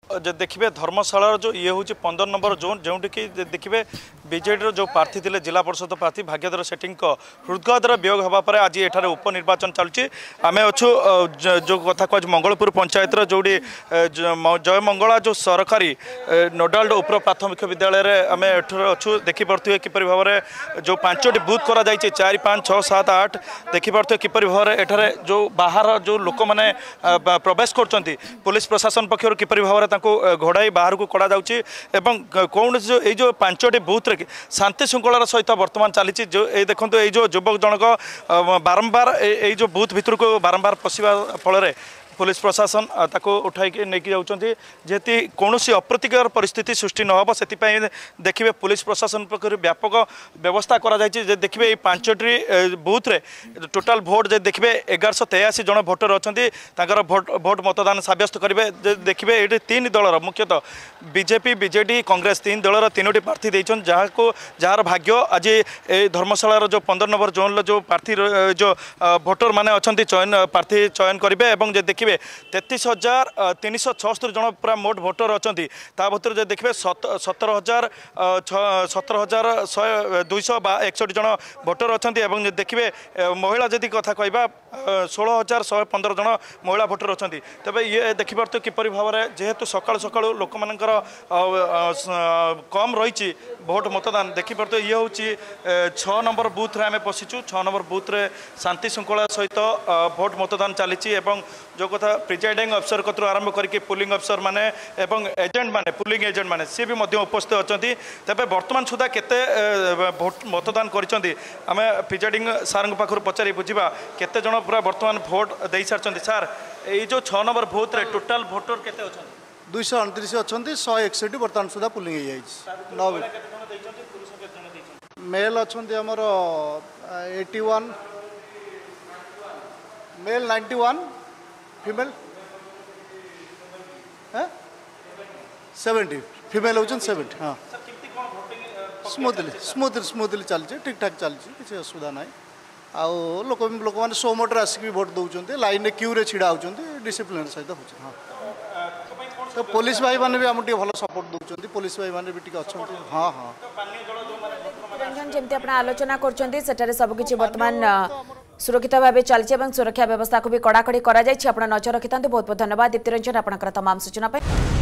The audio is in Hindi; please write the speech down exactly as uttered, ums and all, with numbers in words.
देखिए धर्मशाला जो ये हूँ पंद्रह नंबर जोन जो कि देखिए बीजेडी जो प्रार्थी थे जिला परिषद प्रार्थी भाग्यधर सेठी हृदगतर वियोग होगापर आज एठार उपनिर्वाचन चलुची आम अच्छु जो कथा कह मंगलपुर पंचायत जो जय मंगला जो सरकारी नोडाल उपर प्राथमिक विद्यालय आम एठार अच्छु देखिपे किपर भाव में जो पांचटी बुथ कर चार पाँच छः सात आठ देखिपे किपर भाव में एठार जो बाहर जो लोक मैंने प्रवेश कर पुलिस प्रशासन पक्षर किपर भाव में घोड़ाई बाहर को कड़ा जाउची एवं कौन जो ये जो पांचटी बुथ रे शांति श्रृंखलार सहित वर्तमान चली जो ये देखो ये जो युवक जनक बारंबार ये जो बुथ भितर को बारंबार पशिबा फल पुलिस प्रशासन ताको उठाई नहीं जाऊँगी जेती कौन अप्रतिकर परिस्थिति सृष्टि न हो से देखिए पुलिस प्रशासन पक्ष व्यापक व्यवस्था करा देखिए पांचटी बुथ रे टोटाल भोट जे देखिए एगारश तेयासी जन भोटर अच्छा भोट भोट मतदान सब्यस्त करेंगे देखिए ये तीन दलर मुख्यतः बीजेपी बीजेडी कांग्रेस तीन दलर तीनोटी प्रार्थी देछन जहाँ को जार भाग्य आज धर्मशालार जो पंद्रह नंबर जोन जो प्रार्थी जो भोटर माने अच्छा चयन प्रार्थी चयन करेंगे और देखिए तैतीस हजार तीन सौ छस्तरी जन पूरा मोट भोटर अच्छा भर देखिए सतर हजार सतर हजार शहे दुईश एकसठ जन भोटर अच्छा देखिए महिला जदि कथा कह षोल हजार शहे पंद्रह जन महिला भोटर अच्छा तेज ये देखिए किपर भाव में जेहेतु सका सका लोक मान कम रही भोट मतदान देखिए ये हूँ छः नंबर बुथ आम पशिचु छः नंबर बुथ रे शांति श्रृंखला सहित भोट मतदान चली जो कथा प्रिजाइडिंग अफसर कतु आरंभ करके पुलिंग अफसर माने एवं एजेंट माने पुलिंग एजेंट माने सी भी मध्य उपस्थित अच्छा तेज बर्तमान सुधा केते भोट मतदान करिसेंती आम प्रिजाइडिंग सार पाखर पचारि बुझा केते जन पूरा बर्तमान भोट दे सारी सार ये जो छः नंबर बुथ रे टोटाल भोटर केते अच्छा दुईश अणतीस अच्छा शहे एकसठ बर्तमान सुधा पुलिंग हो मेल अच्छा आमर eighty one male ninety one female seventy female होचन सेवेंटी हाँ स्मूथली स्मूथली स्मूथली चलছে ठीक ठाक चलছে किसी असुविधा ना आउ लोक लोक मैंने सो मटर आसिक भोट दौरान लाइन में क्यू रे छिड़ा होती डिसिप्लिन सहित हो हाँ तो पुलिस भाई मैंने भी आम भल सपोर्ट दौरान पुलिस भाई मैंने भी अच्छा हाँ हाँ रंजन जमी आप आलोचना कर सबकि बर्तमान सुरक्षित भाव चलती सुरक्षा व्यवस्था को भी कड़ाकड़ी कर नजर रखि बहुत बहुत धन्यवाद दीप्ति रंजन आपंकर तमाम सूचना।